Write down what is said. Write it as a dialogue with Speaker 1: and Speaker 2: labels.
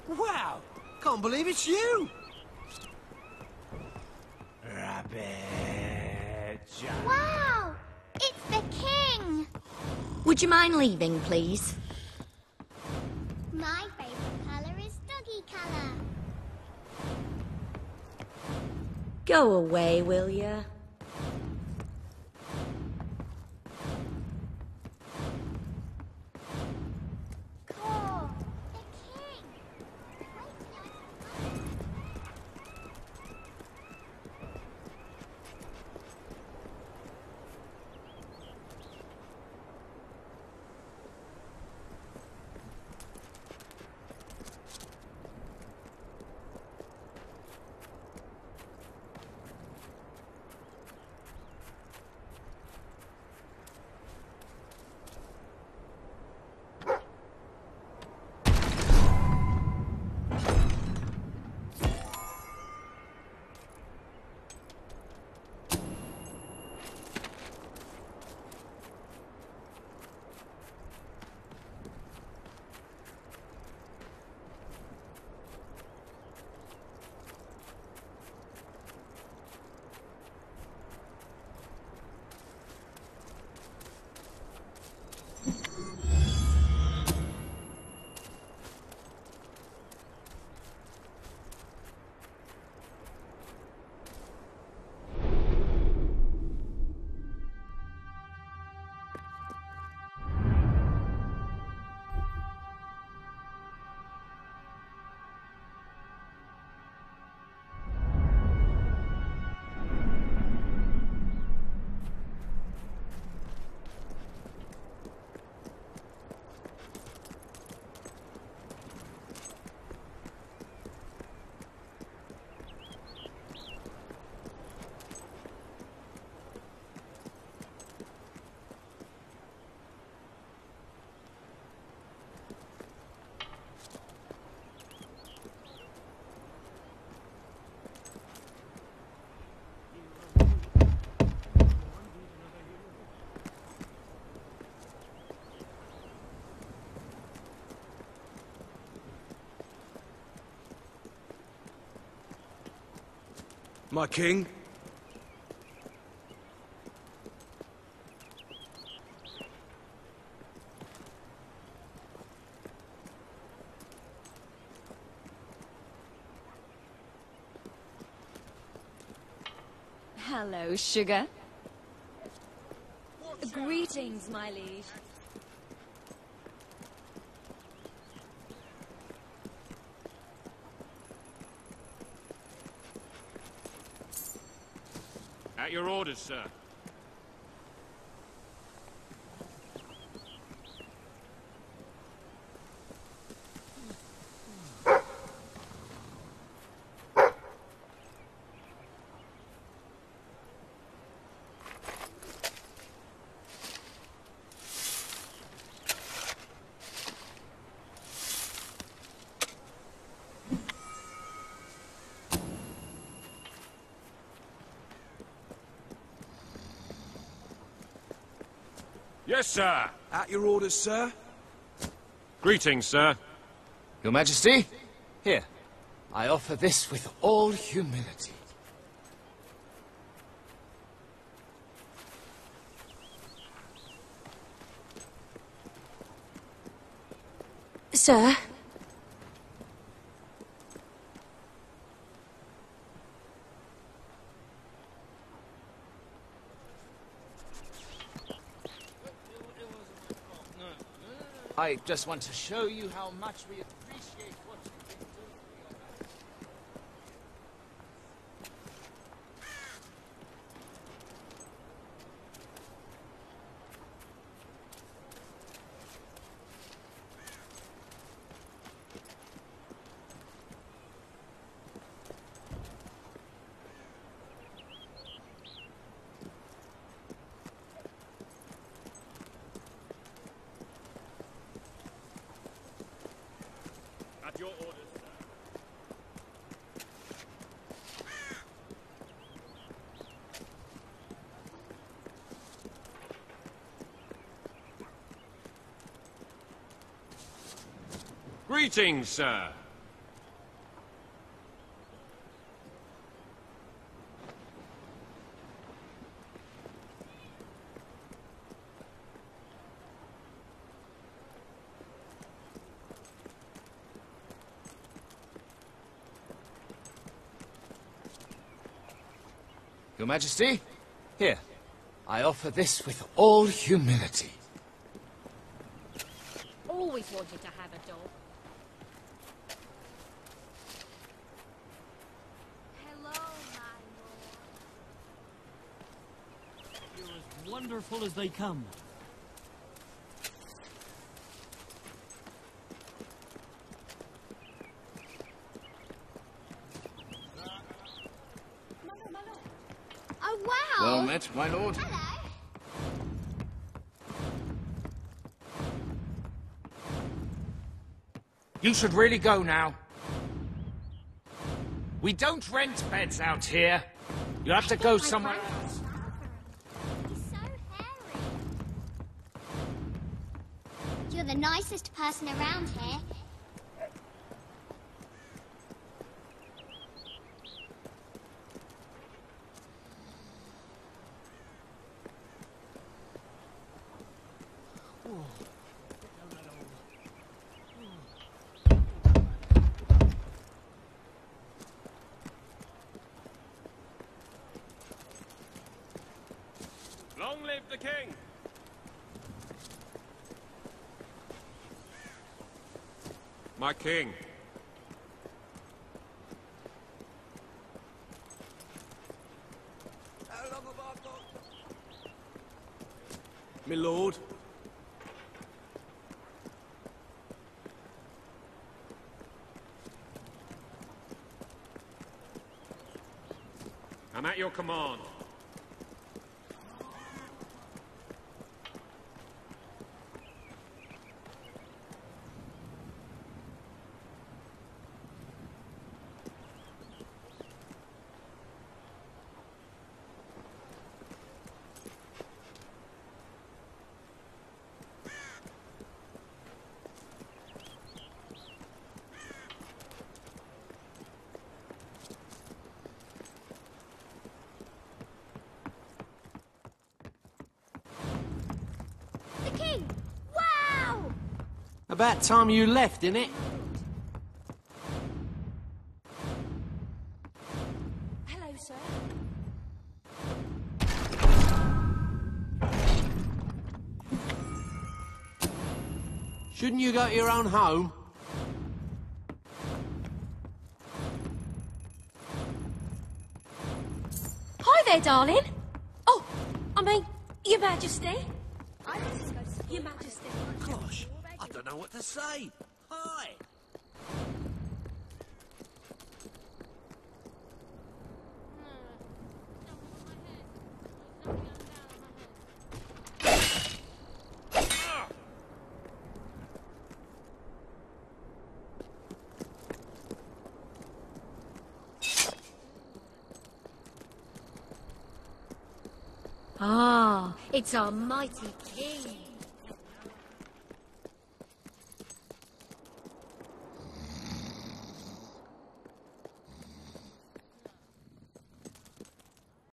Speaker 1: Wow! Can't believe it's you! Rabbit Jack.
Speaker 2: Wow! It's the king!
Speaker 3: Would you mind leaving, please?
Speaker 2: My favourite colour is doggy colour.
Speaker 3: Go away, will you?
Speaker 2: Cool. The king! Wait till
Speaker 1: My king?
Speaker 4: Hello, sugar. Greetings, my liege.
Speaker 5: At your orders, sir. Yes, sir.
Speaker 1: At your orders, sir.
Speaker 5: Greetings, sir.
Speaker 6: Your Majesty, here. I offer this with all humility.
Speaker 3: Sir?
Speaker 6: I just want to show you how much we appreciate what you've been doing for your Majesty.
Speaker 5: At your orders, sir. Greetings, sir.
Speaker 6: Your Majesty, here. I offer this with all humility.
Speaker 4: Always wanted to have a dog.
Speaker 2: Hello, my lord.
Speaker 7: You're as wonderful as they come.
Speaker 2: Oh, wow.
Speaker 6: Well met, my lord.
Speaker 2: Hello.
Speaker 6: You should really go now. We don't rent beds out here. You'll have to go somewhere else.
Speaker 2: He's so hairy. You're the nicest person around here.
Speaker 5: Long live the king! My king.
Speaker 1: My lord.
Speaker 5: I'm at your command.
Speaker 2: The king! Wow!
Speaker 1: About time you left, innit?
Speaker 3: Hello, sir.
Speaker 1: Shouldn't you go to your own home?
Speaker 3: Hi there, darling. Oh, I mean, Your Majesty. Your Majesty.
Speaker 1: Gosh, I don't know what to say. Hi.
Speaker 3: Ah, it's our mighty king.